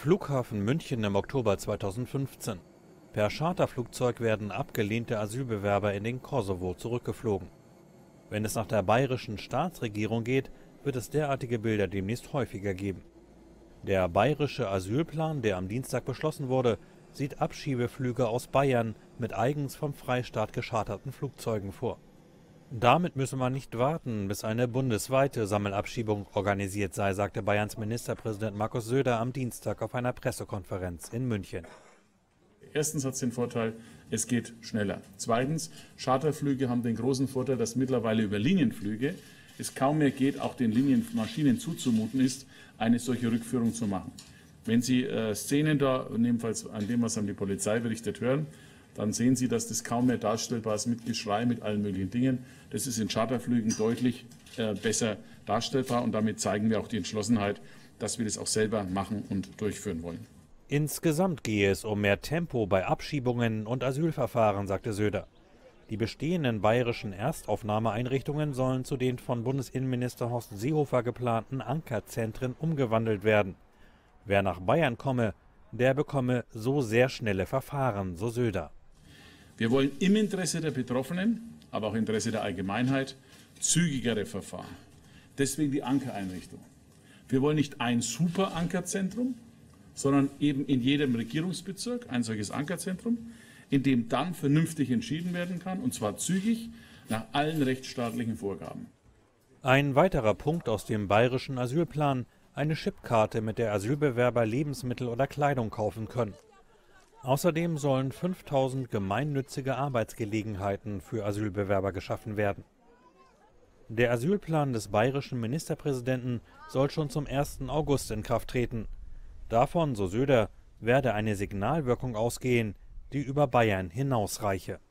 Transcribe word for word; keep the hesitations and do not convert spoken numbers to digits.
Flughafen München im Oktober zweitausendfünfzehn. Per Charterflugzeug werden abgelehnte Asylbewerber in den Kosovo zurückgeflogen. Wenn es nach der bayerischen Staatsregierung geht, wird es derartige Bilder demnächst häufiger geben. Der bayerische Asylplan, der am Dienstag beschlossen wurde, sieht Abschiebeflüge aus Bayern mit eigens vom Freistaat gescharterten Flugzeugen vor. Damit müsse man nicht warten, bis eine bundesweite Sammelabschiebung organisiert sei, sagte Bayerns Ministerpräsident Markus Söder am Dienstag auf einer Pressekonferenz in München. Erstens hat es den Vorteil, es geht schneller. Zweitens, Charterflüge haben den großen Vorteil, dass mittlerweile über Linienflüge es kaum mehr geht, auch den Linienmaschinen zuzumuten ist, eine solche Rückführung zu machen. Wenn Sie äh, Szenen da, jedenfalls an dem, was an die Polizei berichtet, hören, dann sehen Sie, dass das kaum mehr darstellbar ist mit Geschrei, mit allen möglichen Dingen. Das ist in Charterflügen deutlich äh, besser darstellbar und damit zeigen wir auch die Entschlossenheit, dass wir das auch selber machen und durchführen wollen. Insgesamt gehe es um mehr Tempo bei Abschiebungen und Asylverfahren, sagte Söder. Die bestehenden bayerischen Erstaufnahmeeinrichtungen sollen zu den von Bundesinnenminister Horst Seehofer geplanten Ankerzentren umgewandelt werden. Wer nach Bayern komme, der bekomme so sehr schnelle Verfahren, so Söder. Wir wollen im Interesse der Betroffenen, aber auch im Interesse der Allgemeinheit, zügigere Verfahren. Deswegen die Ankereinrichtung. Wir wollen nicht ein Super-Ankerzentrum, sondern eben in jedem Regierungsbezirk ein solches Ankerzentrum, in dem dann vernünftig entschieden werden kann, und zwar zügig, nach allen rechtsstaatlichen Vorgaben. Ein weiterer Punkt aus dem bayerischen Asylplan: eine Chipkarte, mit der Asylbewerber Lebensmittel oder Kleidung kaufen können. Außerdem sollen fünftausend gemeinnützige Arbeitsgelegenheiten für Asylbewerber geschaffen werden. Der Asylplan des bayerischen Ministerpräsidenten soll schon zum ersten August in Kraft treten. Davon, so Söder, werde eine Signalwirkung ausgehen, die über Bayern hinausreiche.